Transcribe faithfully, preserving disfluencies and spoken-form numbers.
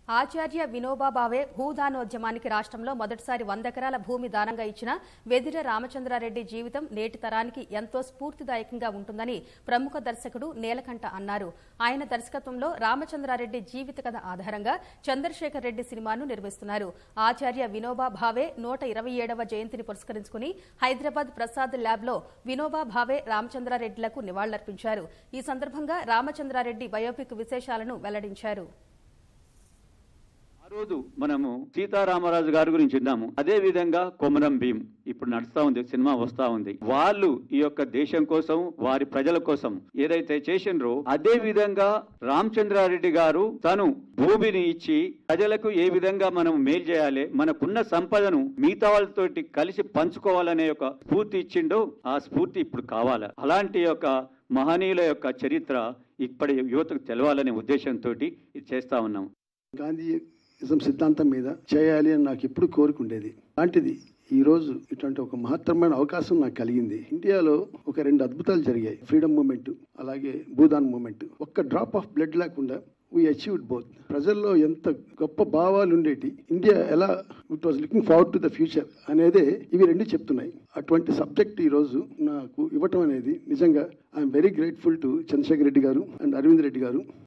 ఆచార్య వినోబా భావే భూదానోద్యమానికి రాష్ట్రంలో మొదటిసారి వంద ఎకరాల భూమి దానంగా ఇచ్చిన వెదిర రామచంద్రారెడ్డి జీవితం నేటి తరానికి ఎంతో స్ఫూర్తిదాయకంగా ఉంటుందని ప్రముఖ దర్శకుడు నీలకంఠ అన్నారు. ఆయన దర్శకత్వంలో రామచంద్రారెడ్డి జీవిత కథ ఆధారంగా చంద్రశేఖర్ రెడ్డి సినిమాను నిర్మిస్తున్నారు. ఆచార్య వినోబా భావే నూట ఇరవై ఏడవ జయంతిని పురస్కరించుకుని హైదరాబాద్ ప్రసాద్ ల్యాబ్ లో వినోబా భావే రామచంద్రారెడ్డిలకు నివాళులర్పించారు. ఈ సందర్భంగా రామచంద్రారెడ్డి బయోపిక్ విశేషాలను వెల్లడించారు. రోజు మనము సీతారామరాజు గారి గురించి విన్నాము. అదే విధంగా కొమరం భీం ఇప్పుడు నడుస్తా ఉంది, సినిమా వస్తా ఉంది. వాళ్ళు ఈ యొక్క దేశం కోసం, వారి ప్రజల కోసం ఏదైతే చేసినరో అదే విధంగా రామచంద్రారెడ్డి గారు తను భూమిని ఇచ్చి ప్రజలకు ఏ విధంగా మనం మేలు చేయాలి, మనకున్న సంపదను మిగతా వాళ్ళతోటి కలిసి పంచుకోవాలనే ఒక స్ఫూర్తి ఇచ్చిండో ఆ స్ఫూర్తి ఇప్పుడు కావాలా. అలాంటి యొక్క మహనీయుల యొక్క చరిత్ర ఇప్పటి యువతకు తెలవాలనే ఉద్దేశంతో ఇది చేస్తా ఉన్నాం. గాంధీ సిద్ధాంతం మీద చేయాలి అని నాకు ఎప్పుడు కోరుకుండేది. అలాంటిది ఈరోజు ఇటువంటి ఒక మహత్తరమైన అవకాశం నాకు కలిగింది. ఇండియాలో ఒక రెండు అద్భుతాలు జరిగాయి, ఫ్రీడమ్ మూమెంట్ అలాగే భూదాన్ మూమెంట్. ఒక్క డ్రాప్ ఆఫ్ బ్లడ్ లేకుండా వీ అచీవ్డ్ బోత్. ప్రజల్లో ఎంత గొప్ప భావాలు ఉండేటి, ఇండియా ఎలా it was looking forward to the future అనేదే ఇవి రెండు చెప్తున్నాయి. అటువంటి సబ్జెక్ట్ ఈరోజు నాకు ఇవ్వటం అనేది నిజంగా I'm very grateful to Chandrashekar Reddy garu and Arvind Reddy గారు.